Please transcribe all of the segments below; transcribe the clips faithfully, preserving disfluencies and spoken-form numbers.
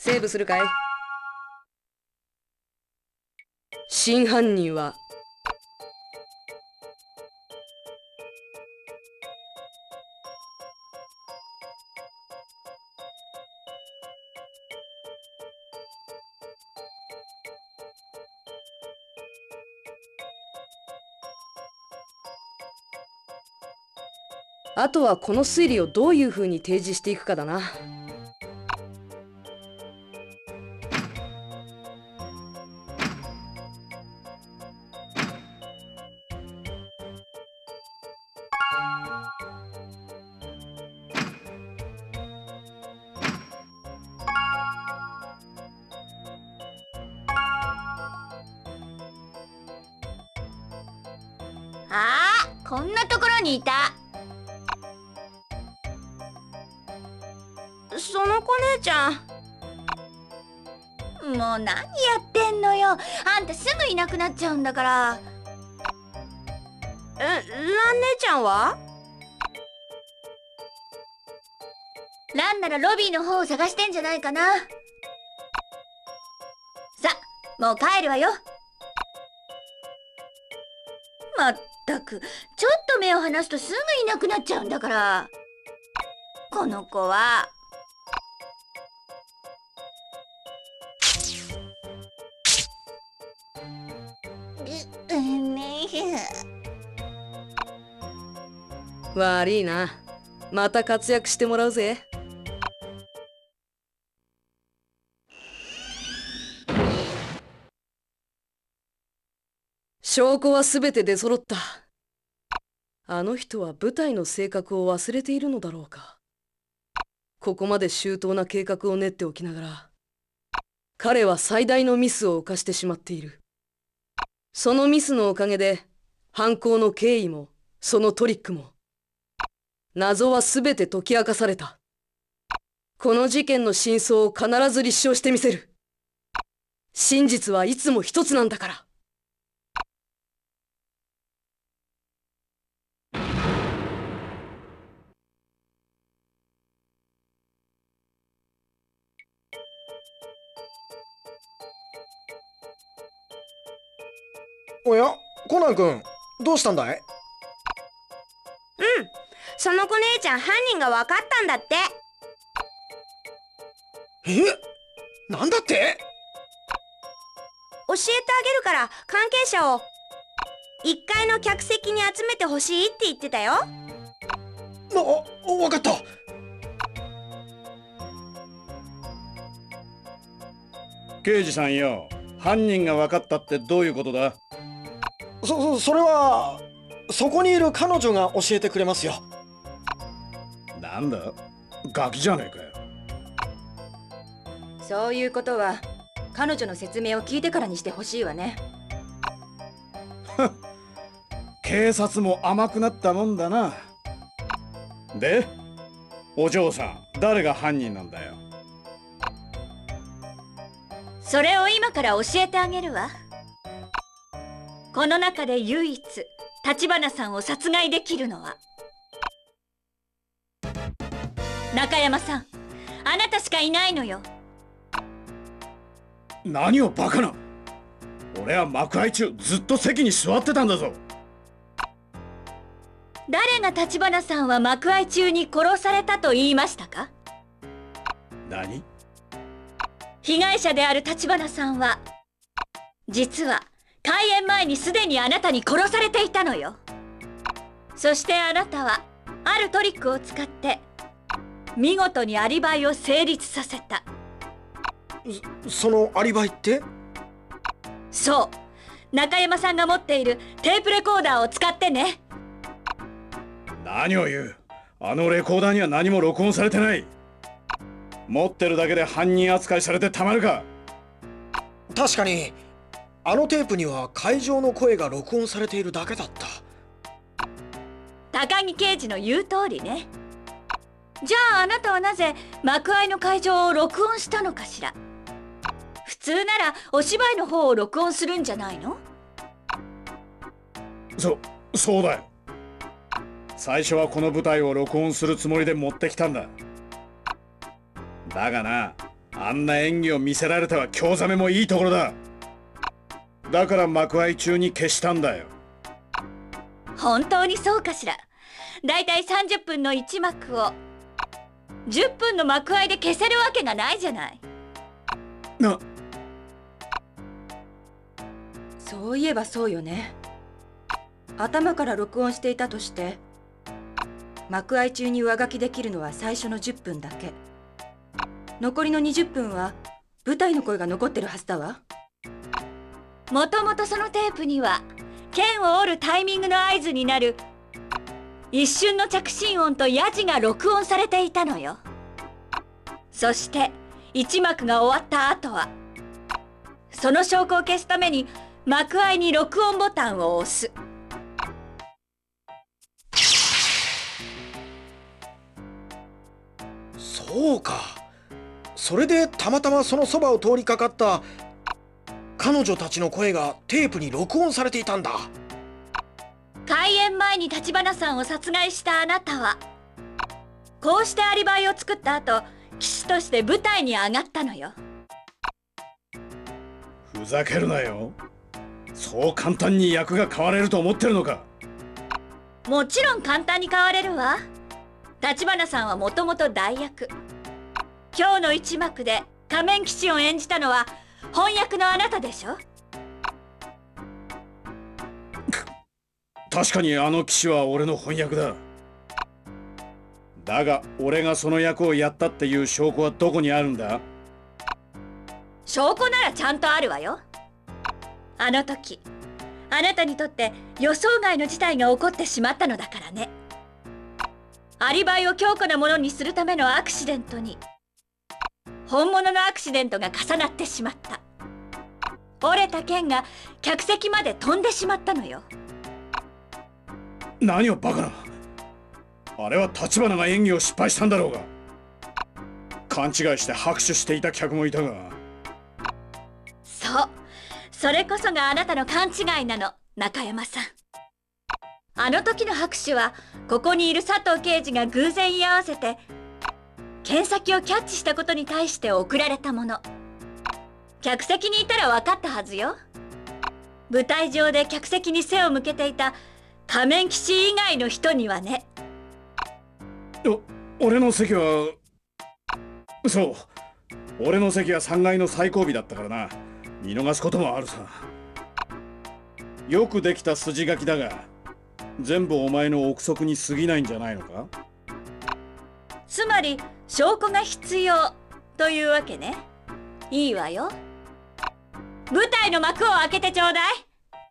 セーブするかい？真犯人はあとはこの推理をどういう風に提示していくかだな。 ああ、こんなところにいた。 その子姉ちゃん、 もう何やってんのよ。あんたすぐいなくなっちゃうんだから。 え、ラン姉ちゃんは？ ランならロビーの方を探してんじゃないかな。さ、もう帰るわよ。まったく、ちょっと目を離すとすぐいなくなっちゃうんだから。この子は。 悪いな。また活躍してもらうぜ。証拠はすべて出揃った。あの人は部隊の性格を忘れているのだろうか。ここまで周到な計画を練っておきながら、彼は最大のミスを犯してしまっている。そのミスのおかげで犯行の経緯もそのトリックも謎はすべて解き明かされた。この事件の真相を必ず立証してみせる。真実はいつも一つなんだから。 おや、コナン君、どうしたんだい？ うん、その子姉ちゃん犯人が分かったんだって。 え？なんだって？ 教えてあげるから関係者をいっかいの客席に集めてほしいって言ってたよ。 わ、わかった。 刑事さんよ、犯人が分かったってどういうことだ？ そ、そ、それはそこにいる彼女が教えてくれますよ。 なんだ、ガキじゃねえかよ。 そういうことは彼女の説明を聞いてからにしてほしいわね。 警察も甘くなったもんだな。で、お嬢さん、誰が犯人なんだよ？ それを今から教えてあげるわ。この中で唯一橘さんを殺害できるのは中山さん、あなたしかいないのよ。 何をバカな。俺は幕配中ずっと席に座ってたんだぞ。 誰が橘さんは幕配中に殺されたと言いましたか？ 何？ 被害者である橘さんは実は開演前にすでにあなたに殺されていたのよ。そしてあなたはあるトリックを使って見事にアリバイを成立させた。 そ、そのアリバイって？ そう、中山さんが持っているテープレコーダーを使ってね。 何を言う。あのレコーダーには何も録音されてない。持ってるだけで犯人扱いされてたまるか。 確かにあのテープには会場の声が録音されているだけだった。 高木刑事の言う通りね。じゃああなたはなぜ幕間の会場を録音したのかしら。普通ならお芝居の方を録音するんじゃないの？ そ、そうだよ。最初はこの舞台を録音するつもりで持ってきたんだ。だがな、 あんな演技を見せられたは興ざめもいいところだ。だから幕間中に消したんだよ。 本当にそうかしら。だいたいさんじゅっぷんのいち幕をじゅっぷんの幕間で消せるわけがないじゃない。 な、 そういえばそうよね。頭から録音していたとして幕間中に上書きできるのは最初のじゅっぷんだけ。残りのにじゅっぷんは舞台の声が残ってるはずだわ。 もともとそのテープには剣を折るタイミングの合図になる一瞬の着信音とヤジが録音されていたのよ。そしていち幕が終わった後はその証拠を消すために幕間に録音ボタンを押す。 そうか。それでたまたまそのそばを通りかかった彼女たちの声がテープに録音されていたんだ。 開演前に立花さんを殺害したあなたはこうしてアリバイを作った後、騎士として舞台に上がったのよ。 ふざけるなよ。そう簡単に役が変われると思ってるのか。 もちろん簡単に変われるわ。立花さんはもともと代役。今日の一幕で仮面騎士を演じたのは翻訳のあなたでしょ。 確かにあの騎士は俺の翻訳だ。だが俺がその役をやったっていう証拠はどこにあるんだ？ 証拠ならちゃんとあるわよ。あの時あなたにとって予想外の事態が起こってしまったのだからね。アリバイを強固なものにするためのアクシデントに本物のアクシデントが重なってしまった。折れた剣が客席まで飛んでしまったのよ。 何をバカな。あれは立花が演技を失敗したんだろうが。勘違いして拍手していた客もいたが。 そう、それこそがあなたの勘違いなの、中山さん。あの時の拍手はここにいる佐藤刑事が偶然居合わせて剣先をキャッチしたことに対して送られたもの。客席にいたら分かったはずよ。舞台上で客席に背を向けていた仮面騎士以外の人にはね。 お、俺の席はそう、俺の席はさんがいの最後尾だったからな。見逃すこともあるさ。よくできた筋書きだが全部お前の憶測に過ぎないんじゃないのか。 つまり証拠が必要というわけね。いいわよ。舞台の幕を開けてちょうだい。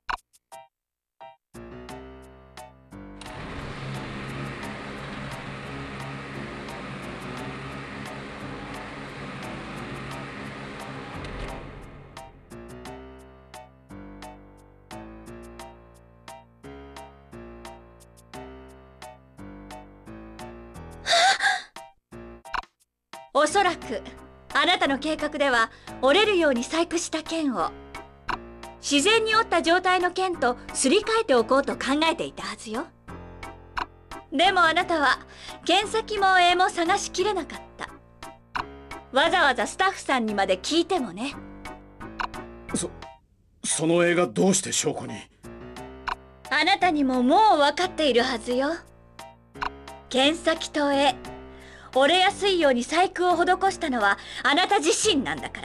おそらくあなたの計画では折れるように細工した剣を自然に折った状態の剣とすり替えておこうと考えていたはずよ。でもあなたは剣先も柄も探しきれなかった。わざわざスタッフさんにまで聞いてもね。 そその映画どうして証拠に？ あなたにももう分かっているはずよ。剣先と柄折れやすいように細工を施したのはあなた自身なんだから。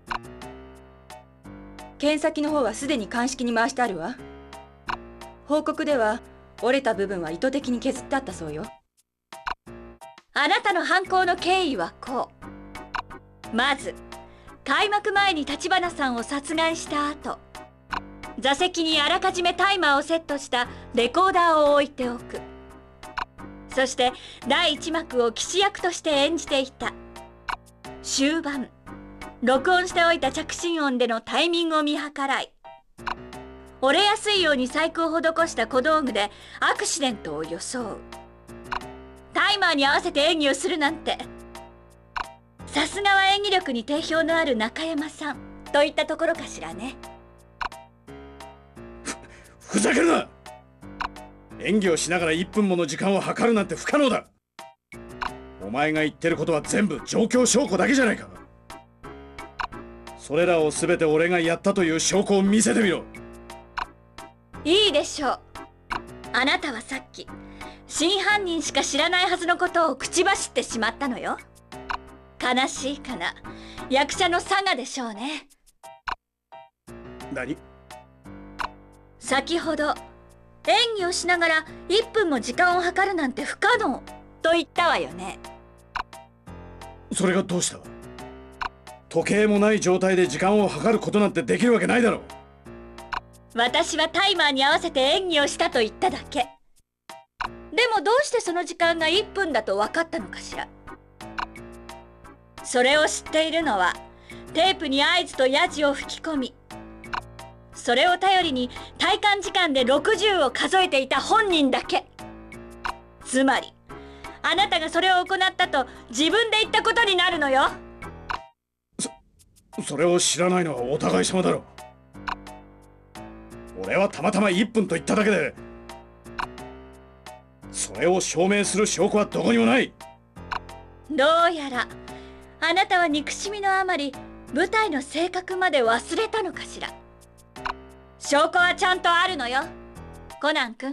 剣先の方はすでに鑑識に回してあるわ。報告では折れた部分は意図的に削ってあったそうよ。 あなたの犯行の経緯はこう。まず開幕前に立花さんを殺害した後、座席にあらかじめタイマーをセットしたレコーダーを置いておく。そして第一幕を騎士役として演じていた。終盤録音しておいた着信音でのタイミングを見計らい折れやすいように細工を施した小道具でアクシデントを装う。タイマーに合わせて演技をするなんて、さすがは演技力に定評のある中山さんといったところかしらね。 ふ、ふざけるな。演技をしながらいっぷんもの時間を計るなんて不可能だ。お前が言ってることは全部状況証拠だけじゃないか。 それらを全て俺がやったという証拠を見せてみろ。 いいでしょう。あなたはさっき真犯人しか知らないはずのことを口走ってしまったのよ。悲しいかな。役者の差がでしょうね。 何？ 先ほど演技をしながらいっぷんも時間を計るなんて不可能と言ったわよね。 それがどうした？時計もない状態で時間を計ることなんてできるわけないだろう。 私はタイマーに合わせて演技をしたと言っただけ。でもどうしてその時間がいっぷんだと分かったのかしら。それを知っているのはテープに合図とヤジを吹き込み、それを頼りに体感時間でろくじゅうを数えていた本人だけ。つまりあなたがそれを行ったと自分で言ったことになるのよ。 そ、それを知らないのはお互い様だろう。俺はたまたまいっぷんと言っただけで、それを証明する証拠はどこにもない。 どうやらあなたは憎しみのあまり舞台の性格まで忘れたのかしら。証拠はちゃんとあるのよ、コナン君。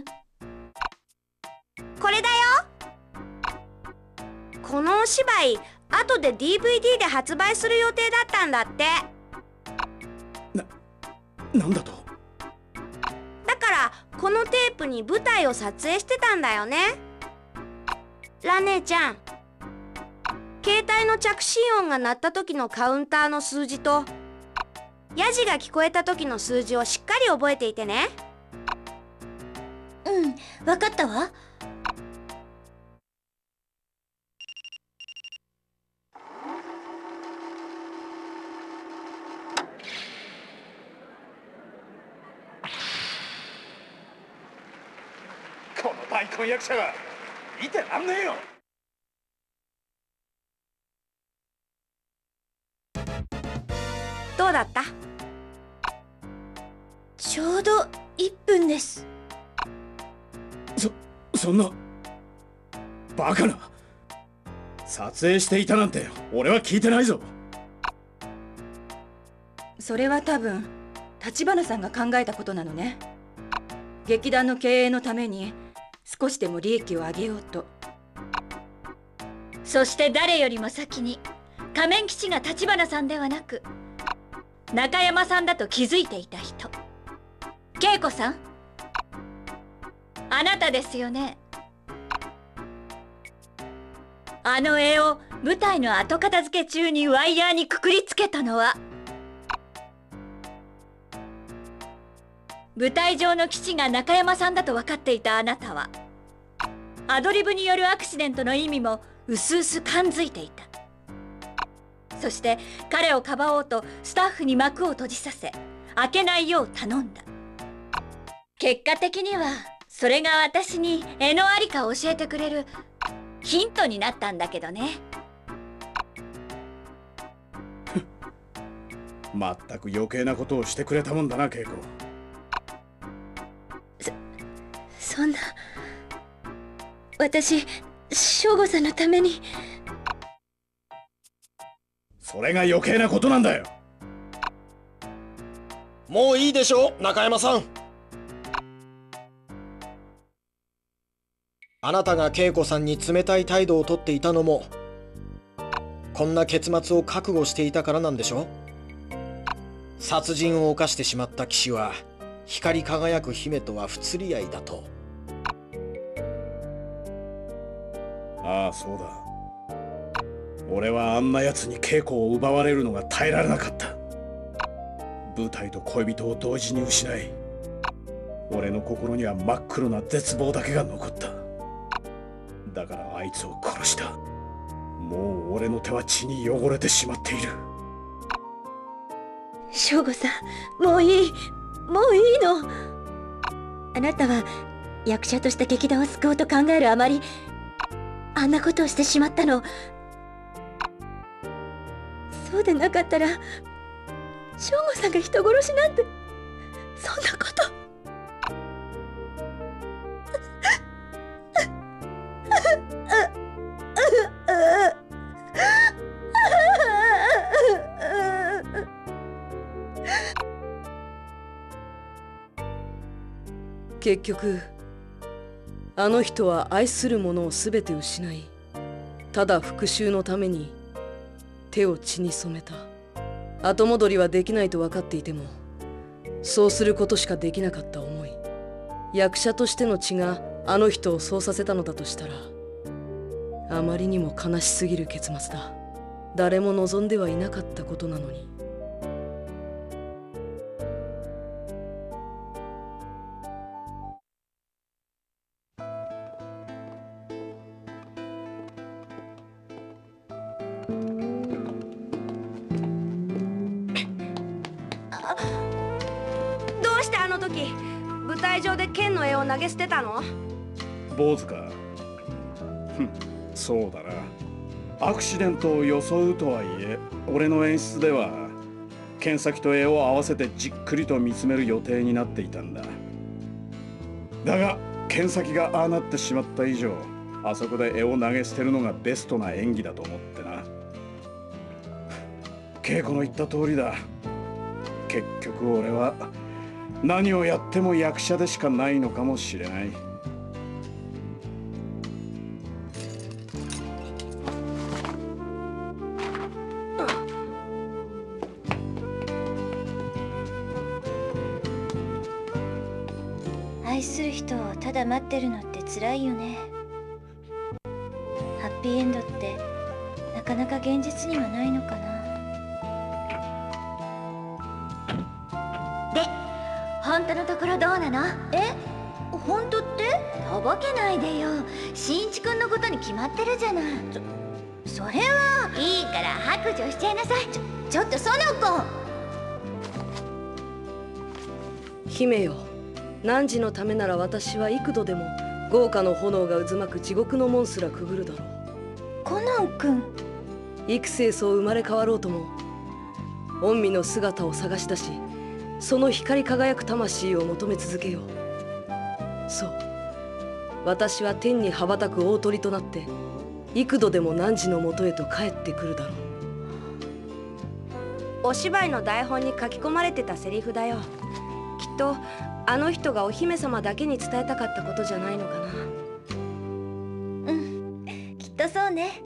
これだよ。このお芝居後で ディーブイディー で発売する予定だったんだって。 な、なんだと？ だからこのテープに舞台を撮影してたんだよね。ラ姉ちゃん、携帯の着信音が鳴った時のカウンターの数字とヤジが聞こえた時の数字をしっかり覚えていてね。 うん、分かったわ。 この大根役者が見てらんねえよ。 どうだった？ ちょうどいっぷんです。 そ、そんなバカな。撮影していたなんて俺は聞いてないぞ。 それは多分橘さんが考えたことなのね。劇団の経営のために少しでも利益を上げようと。 そして誰よりも先に仮面吉が橘さんではなく中山さんだと気づいていた人、恵子さん、あなたですよね。あの絵を舞台の後片付け中にワイヤーにくくりつけたのは、舞台上の基地が中山さんだと分かっていたあなたはアドリブによるアクシデントの意味もうすうす感づいていた。そして彼をかばおうとスタッフに幕を閉じさせ開けないよう頼んだ。結果的にはそれが私に絵のありかを教えてくれるヒントになったんだけどね。 まったく余計なことをしてくれたもんだな、恵子。 そんな、私省吾さんのために。 それが余計なことなんだよ。 もういいでしょう、中山さん。あなたが恵子さんに冷たい態度をとっていたのもこんな結末を覚悟していたからなんでしょ。殺人を犯してしまった騎士は光り輝く姫とは不釣り合いだと。 ああ、そうだ。俺はあんな奴に恵子を奪われるのが耐えられなかった。舞台と恋人を同時に失い、俺の心には真っ黒な絶望だけが残った。だからあいつを殺した。もう俺の手は血に汚れてしまっている。 省吾さん、もういい、もういいの。あなたは役者として劇団を救おうと考えるあまりあんなことをしてしまったの。そうでなかったら省吾さんが人殺しなんて、そんなこと。 結局あの人は愛するものを全て失い、ただ復讐のために手を血に染めた。後戻りはできないと分かっていても、そうすることしかできなかった思い。役者としての血があの人をそうさせたのだとしたら、あまりにも悲しすぎる結末だ。誰も望んではいなかったことなのに。 どうしてあの時舞台上で剣の絵を投げ捨てたの？ 坊主か。ふん、そうだな。アクシデントを装うとはいえ、俺の演出では剣先と絵を合わせてじっくりと見つめる予定になっていたんだ。だが剣先がああなってしまった以上、あそこで絵を投げ捨てるのがベストな演技だと思ってな。稽古の言った通りだ。結局俺は何をやっても役者でしかないのかもしれない。 愛する人をただ待ってるのって辛いよね。ハッピーエンドってなかなか現実にはないのかな。で、本当のところどうなの？え、本当って？とぼけないでよ。新一くんのことに決まってるじゃない。そ、それはいいから白状しちゃいなさい。ちょ、ちょっとその子。 姫よ、汝のためなら私は幾度でも豪華の炎が渦巻く地獄の門すらくぐるだろう。 コナン君、 幾世そう生まれ変わろうとも、御身の姿を探し出し、その光り輝く魂を求め続けよう。そう、私は天に羽ばたく大鳥となって幾度でも汝のもとへと帰ってくるだろう。 お芝居の台本に書き込まれてたセリフだよ。きっとあの人がお姫様だけに伝えたかったことじゃないのかな。 うん、きっとそうね。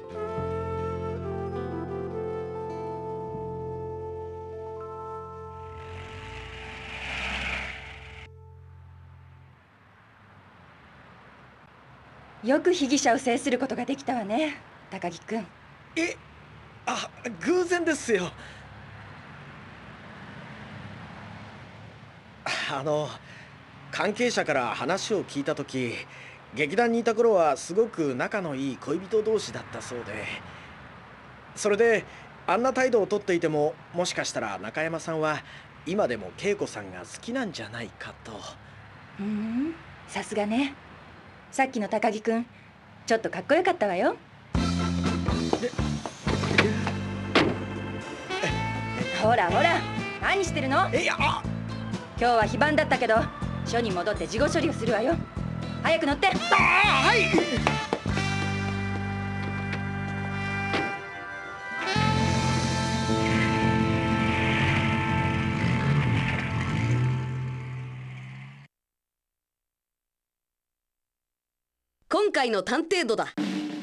よく被疑者を制することができたわね、高木君。 え、あ、偶然ですよ。あの関係者から話を聞いた時、劇団にいた頃はすごく仲のいい恋人同士だったそうで、それであんな態度をとっていても、もしかしたら中山さんは今でも恵子さんが好きなんじゃないかと。 ふん、さすがね。さっきの高木君、ちょっとかっこよかったわよ。ほらほら、何してるの？ え、いや、あ、 今日は非番だったけど、署に戻って事後処理をするわよ。早く乗って。ああ、 はい。 今回の探偵度だ。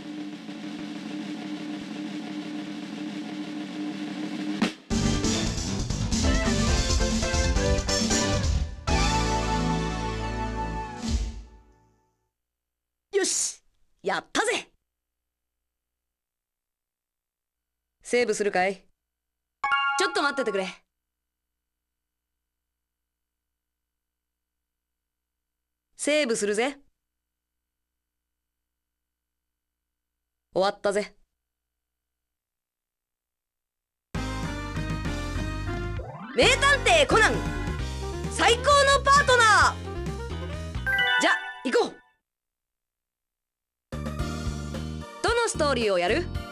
よし、やったぜ。セーブするかい？ちょっと待っててくれ。セーブするぜ。終わったぜ。名探偵コナン、最高のパートナー。じゃ、行こう。どのストーリーをやる？